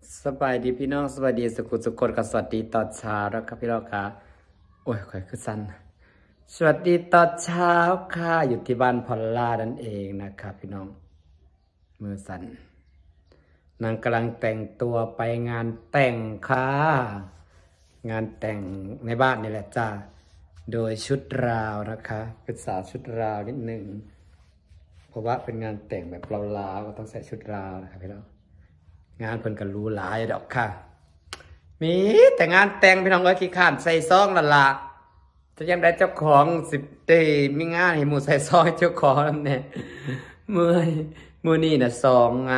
สบายดีพี่น้องสวัสดีสุขุสุขคนกับสวัสดีตอนเช้าแล้วครับพี่น้องค่ะโอ้ยค่อยคือสั้นสวัสดีตอนเช้าค่ะอยู่ที่บ้านพอลล่านั่นเองนะครับพี่น้องมือสั่นนางกำลังแต่งตัวไปงานแต่งค่ะงานแต่งในบ้านนี่แหละจ้าโดยชุดราวนะคะเป็นสาวชุดราวนิดหนึ่งเพราะว่าเป็นงานแต่งแบบลาวๆก็ต้องใส่ชุดราวนะครับพี่น้องงานเพิ่นกันรู้หลายดอกค่ะมีแต่งานแต่งพี่น้องเอ้ยขี้ข้านใส่ซองละจะยังได้เจ้าของ10 ปีมีงานให้หมู่ใส่ซองเจ้าของนั่นแน่มื้อนี้น่ะ2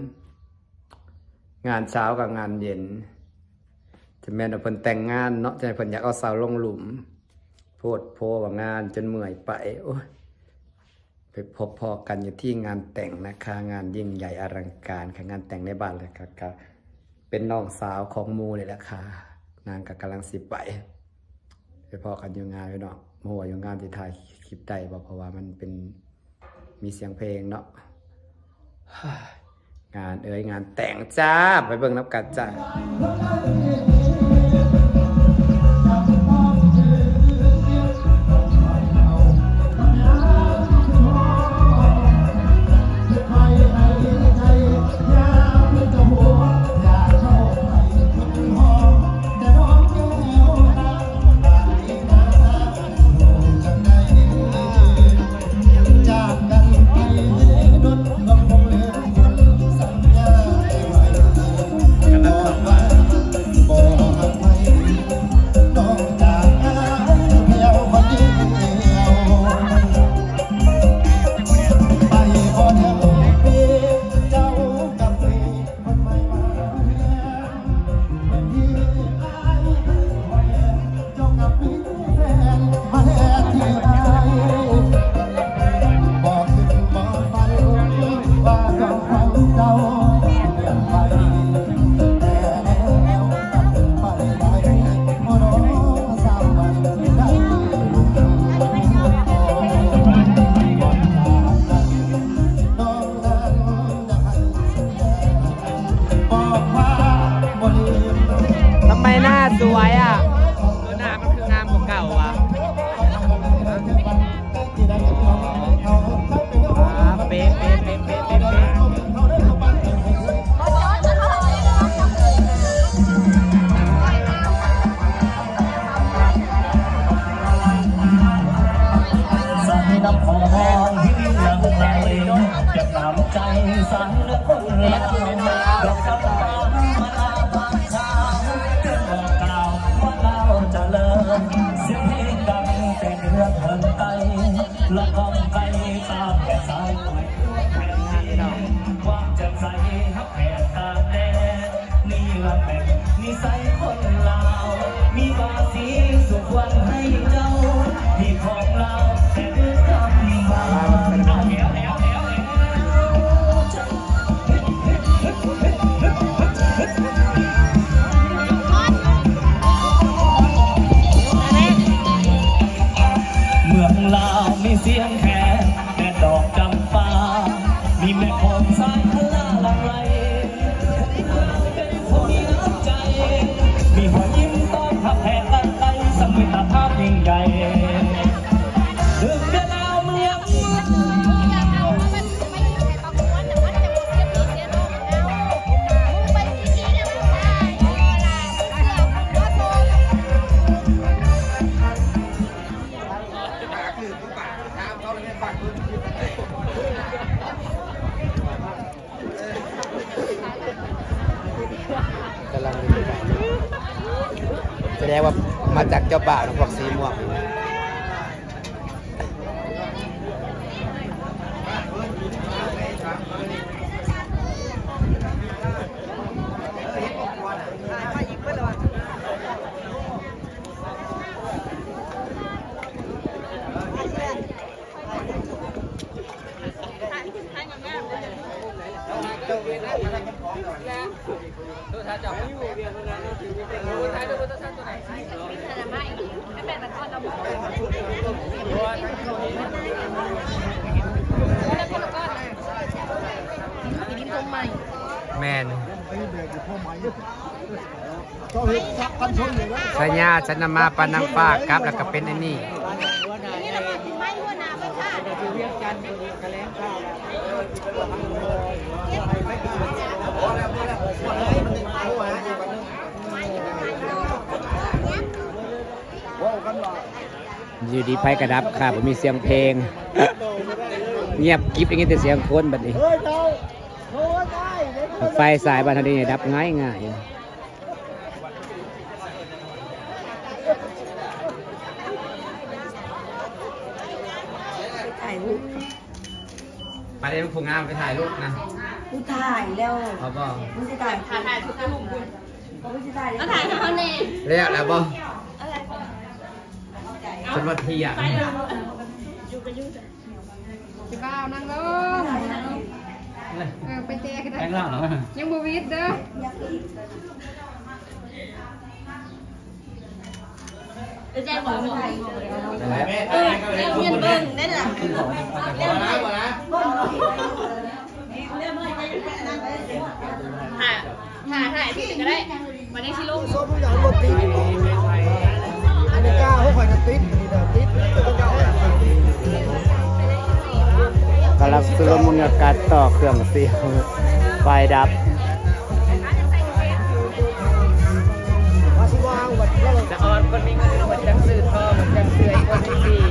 งานเช้ากับงานเย็นจะแม่นเพิ่นแต่งงานเนาะจะเพิ่นอยากเอาสาวลงหลุมโพดโพว่างานจนเมื่อยไปโอ้ยไปพบพอกันอยู่ที่งานแต่งนะคะงานยิ่งใหญ่อลังการค่ะงานแต่งในบ้านเลยค่ะเป็นน้องสาวของมูเลยแหละค่ะนางก็กำลังสิไปพอกันอยู่งานไปเนาะโมว่าอยู่งานที่ถ่ายคลิปได้เพราะว่ามันเป็นมีเสียงเพลงเนาะงานงานแต่งจ้าไปเบิ่งนับกันจ้าสวยอ่ะตัวหน้ามันคืองามกว่าเก่าว่ะเป๊ะสายน้ำของที่ยังไหลจะตามใจสายเลือดคนละดอกสาวเสียงเพลงดังเป็นเรื่องเถินไกลละกองไกลตามแก่สายไฟแผ่นดินความแจ่มใสฮักแผ่นตาแดงนี่ละแบ่งนิสัยคนลาวมีบาสีสุขวันให้เจ้าที่ของเราแต่เรื่องคำมาเมืองลาวมีเสียงแค่แต่ดอกจำปามีแม่โขงสายพลาลังไหลเป็นคนมีน้ำใจมีหัวยิ้มต้อนรับแผ่ตั้งใจสมิตรภาพยิ่งใหญ่ดึกเดินเอาเมืองกำลังแสดงว่ามาจากเจ้าบ่าวนะพวกสีม่วงแมนสัญญาฉันนำมาปานังฟ้าครับแล้วก็เป็นไอ้นี่อยู่ดีไพ่กระดับค่ะผมมีเสียงเพลงเงียบกิ๊บอย่างนี้แต่เสียงคนแบบนี้ไฟสายบันทันทีดับง่ายง่ายถ่ายรูปไปเล่นผู้งามไปถ่ายรูปนะกูถ่ายแล้วเขาบอกกูจะถ่ายทุกรูปคุณกูจะถ่ายแล้วถ่ายเขาเน่เรียกแล้วบอกจนวันทีอ่ะจะบ้านั่งลงไปเตะกันได้ยังบูวิดเด้อแจ้งบอกหน่อยเรียกเงินเบิ้งได้หรอถ่ายที่ก็ได้มาได้ชิลุงทุกอย่างหมดติดอันนี้ก้าเขาคอยจะติดติดกำลังสุรมุนอากาศต่อเครื่องเสียงไฟดับจะออนคนนี้มันจังสื่อทอมันจังเสื่อยคนที่สี่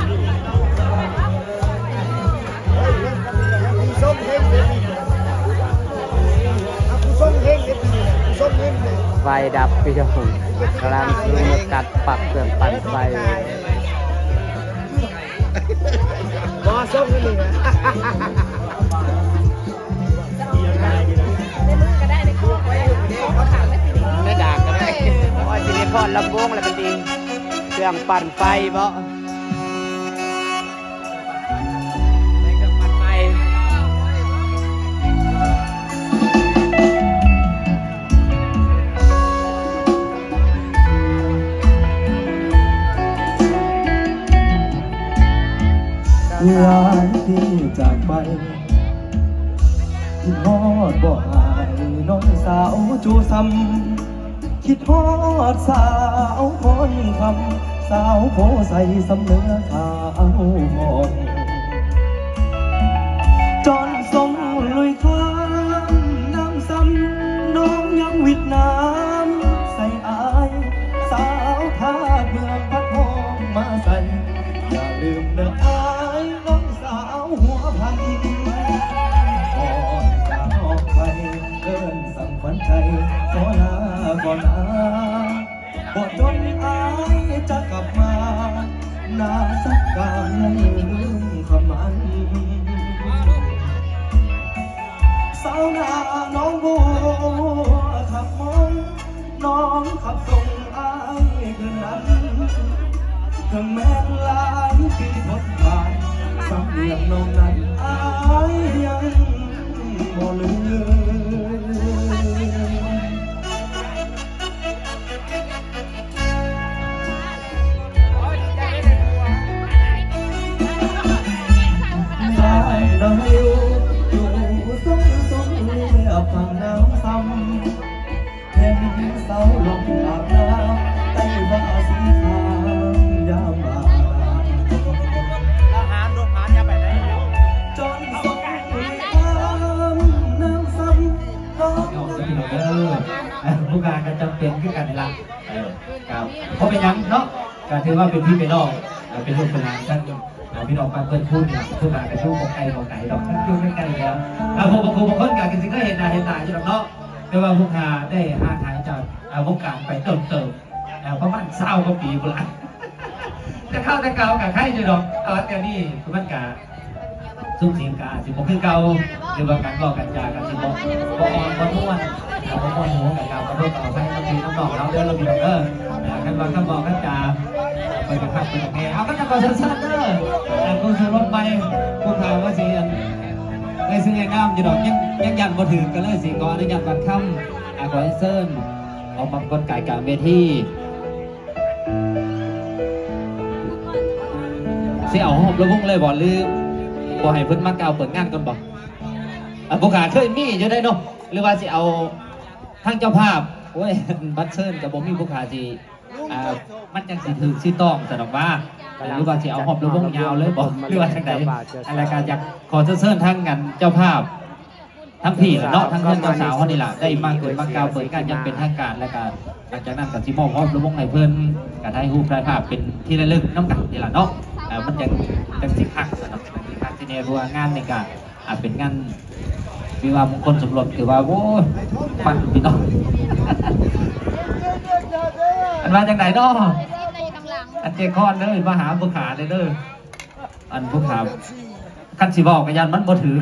ส้มเฮงเลยส้มเฮงเลยส้มเฮงเลยไฟดับพี่เจ้าหุ่นกำลังสุรมุนอากาศปรับเครื่องปั่นไฟบอส้มนี่เลยได้ด่างก็ได้ว่าซิลิคอนลำวงอะไรเป็นดีเครื่องปั่นไฟบ่เครื่องปั่นไฟหลายที่จากไปคิดฮอดบ่หายน้องสาวจูซ้ำคิดฮอดสาวคนคำสาวโพใส่สำเนื้อขาวหอมจอนทรงลุยข้ามน้ำซ้ำน้องยังวิดน้ำใส่อายสาวทาดเมืองพัดหอมมาใส่อย่าลืมเด้ออายน้องสาวหัวพันก่อนจะออกไปเดินสั่งฝันใจขอลาก่อนบ่จนอายจะกลับมาหน้าสักการลืมคำมันสาวนาน้องบัวขับมองน้องขับส่งอายคืนนั้นถึงแม้หลายปีทดผ่านสำเนียงน้องนั้นอายยังบ่ลืมได้เราอยู่ส่งเรียบฝั่งน้ำซ้ำเห็นเสาลงอาบน้ำใต้ว่าสีขาวดำบานจนส่งน้ำซ้ำน้องผู้การก็จำเป็นขึ้นกันในละครับเพราะเป็นยังเนาะการถือว่าเป็นพี่เป็นน้องเป็นลูกเป็นหลานกันพี่น้องกันเพื่อนพูดเนี่ยผู้การเป็นลูกของไก่ของไก่ดอกคิ้วไม่ไก่แล้วผมบางคนการกินสิ่งก็เห็นหน้าอยู่แล้วเนาะแต่ว่าผู้การได้ห่างหายจากวงการไปเติมประมาณ20 กว่าปีบุญจะเข้าแต่เก่ากับใครอยู่ดอกแต่นี่คือมันกาซุ้มเสียงกาสิบโมงคือเก่าหรือว่าการบอกกันจากันสิบโมงพอทุกวันพอหูกับเราก็ต้องต่อไปต้องมีต้องบอกเราเดินเรามีกันวางกันบอกกันจาไปกับพักไปกับแง่เอาก็จะก่อนสั้นๆกูซื้อรถไปกูถามว่าสิเลยซื้อไงน้ำอยู่ดอกยังยันบ่ถึงกันเลยสิก่อนได้ยันบันค่ำขอเซิร์นออกมากลไกกลางเวทีเสี่ยวหอบระวงเลยบ่หรือบ่ให้เพิ่นมาเก่าเปิดงานกันบ่ผู้ขาเคยมีอยู่ได้เนาะหรือว่าสิเอาทั้งเจ้าภาพโอ้ยบัตรเชิญกับผมมีผู้ขาจีมันจังสิถือสิต้องสนองว่าหรือว่าสิเอาหอบระวงยาวเลยบอกหรือว่าจังไหนอะไรการอยากขอเชิญทั้งกันเจ้าภาพทั้งพี่เนาะทั้งเพื่อนเจ้าสาวเขานี่แหละได้มาเกิดมากล่าวเปิดการยังเป็นทางการและการหลังจากนั้นกับสิมอบหอบระวงให้เพื่อนการให้รูปถ่ายภาพเป็นที่ระลึกน้ำกันนี่แหละเนาะมันจังสิคักสนองคักที่เนี่ยรัวงานในการเป็นงานวิวามงคลสมรสคือว่าโอ้ฟังพี่น้องอันมาจากไหนเนาะอันเจคอนเด้อมาหาผู้ขาเด้ออันผู้ขาคันสีบอกกันยันมันบ่ถือ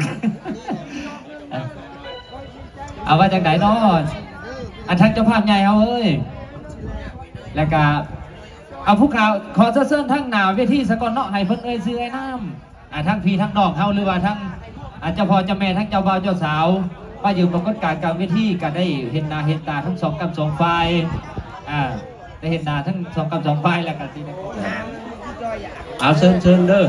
เอาว่าจากไหนเนาะอันทั้งเจ้าภาพใหญ่เอาเอ้ยแล้วก็เอาผู้ขาขอเชิญทั้งหนาวเวทีสกลเนาะให้เพิ่นเอ้ยซื้อไอ้น้ำทั้งพี่ทั้งน้องเฮาหรือว่าทั้งเจ้าพ่อเจ้าแม่ทั้งเจ้าบ่าวเจ้าสาวว่าอยู่ปรากฏการณ์กลางเวทีก็ได้เห็นหน้าเห็นตาทั้งสองฝ่ายได้เห็นหน้าทั้งสองฝ่ายแล้วกันสิเอาเชิญเด้อ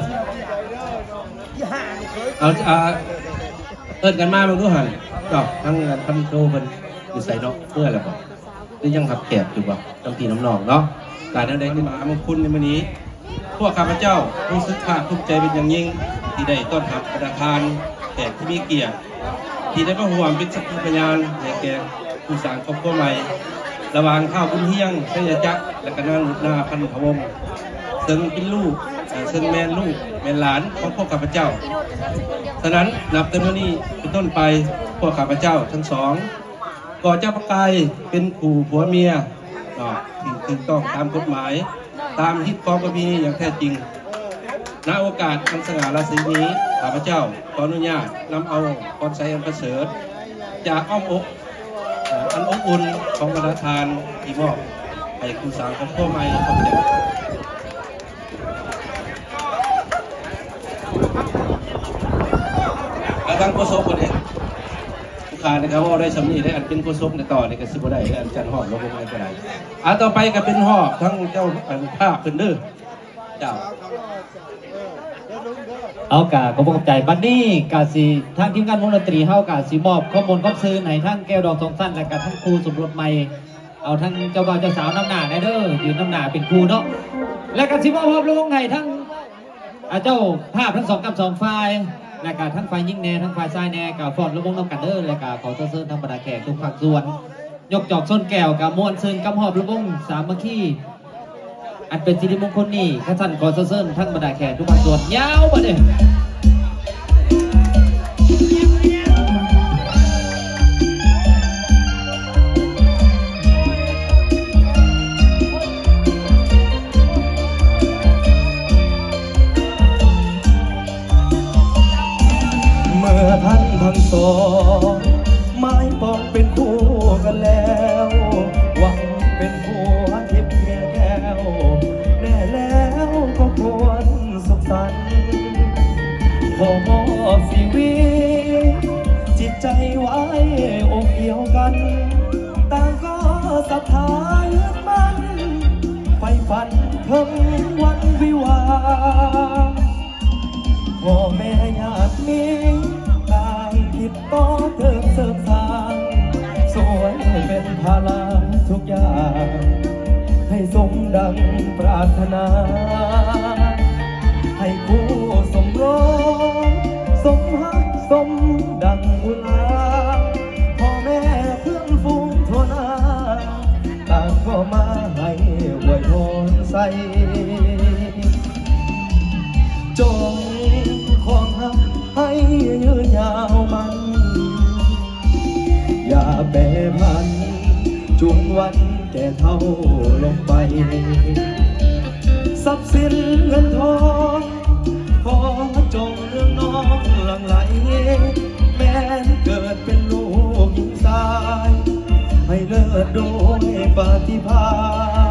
เอาเอิ้นกันมาบางดูหันดอกทั้งพันโตเพิ่นอยู่ใส่เนาะเพื่ออะไรบ่หรือยังขับแกบอยู่บ่น้ำพี่น้ำนองเนาะการนั้นได้ขึ้นมามงคลในมื้อนี้พวกข้าพเจ้ารู้สึกภาคภูมิใจเป็นอย่างยิ่งที่ได้ต้อนรับประธานแขกที่มีเกียรติที่ได้มาร่วมเป็นสักขีพยานในแก่ผู้สร้างครอบครัวใหม่ระหว่างข้าวบุญเฮียงเสยจักรและก็นางนาพันพวงศ์ซึ่งเป็นลูกซึ่งแม่ลูกแม่หลานของพวกข้าพเจ้าฉะนั้นนับแต่มื้อนี้เป็นต้นไปพวกข้าพเจ้าทั้งสองก่อเจ้าประกายเป็นคู่ผัวเมียที่ถูกต้องตามกฎหมายตามฮิตกองประเพณีอย่างแท้จริงณโอกาสอันสง่าราศีนี้ข้าพเจ้าขออนุญาตนำเอาพรชัยอันประเสริฐจากอ้อมอกอันอบอุ่นของประธานที่มอบให้คุณสาวของพ่อใหม่ขอบใจทางโฆษกคนนี้ผู้ขานะครับว่าได้สำนีได้อันเป็นโฆษกในต่อในกระสิบได้อันจันหอบเราไม่ได้ต่อไปก็เป็นหอบทั้งเจ้าภาพเป็นเด้อเจ้าเอากาขอบใจบัดนี้กาสีทางทีมงานวงดนตรีเฮากาสีมอบข้อมูลข้อซื้อในทั้งแก้วดอกทองสั้นและกับทั้งครูสมรสใหม่เอาทั้งเจ้าบ่าวเจ้าสาวน้ำหนาได้เด้อยืนน้ำหนาเป็นครูเนาะและกับสีมอบพร้อมลงให้ทั้งเจ้าภาพทั้งสองฝ่ายและกับทั้งฝ่ายยิ่งแน่ทั้งฝ่ายซ้ายแน่กับฟอร์ดระวงน้ำกันเด้อและกับขอเชิญทั้งบรรดาแขกทุกภาคส่วนยกจอกส้นแก้วกับมวลซึงกำหอบระวงสามัคคีอันเป็นสิริมงคลนี่ข้าท่านขอเชิญทั้งบรรดาแขกทุกภาคส่วนยาวมาเลยเมื่อท่านทั้งสองไม้ปองเป็นคู่กันแล้วหวังเป็นผัวทิพย์เมียแก้วแน่แล้วก็ควรสุขสันต์พอมอบชีวิตจิตใจไว้อกเดียวกันต่างก็ศรัทธายึดมั่นไฟฝันถึงวันวิวาพ่อแม่ญาติมีต่างคิดต่อเติมเสริมสร้างสวยเป็นพลังทุกอย่างให้สมดังปรารถนาให้คู่สมรสสมหักสมดังบุญลาพ่อแม่เพื่อนฝูงทั่วหน้าต่างก็มาให้อวยพรใส่จงของหักให้ยืนยาวมันอย่าแปรผันจุงวันแก่เท่าลงไปทรัพย์สินเงินทองขอจงเรื่องน้องหลั่งไหลแม้เกิดเป็นลูกหญิงชายให้เลิศโดยปฏิภาณ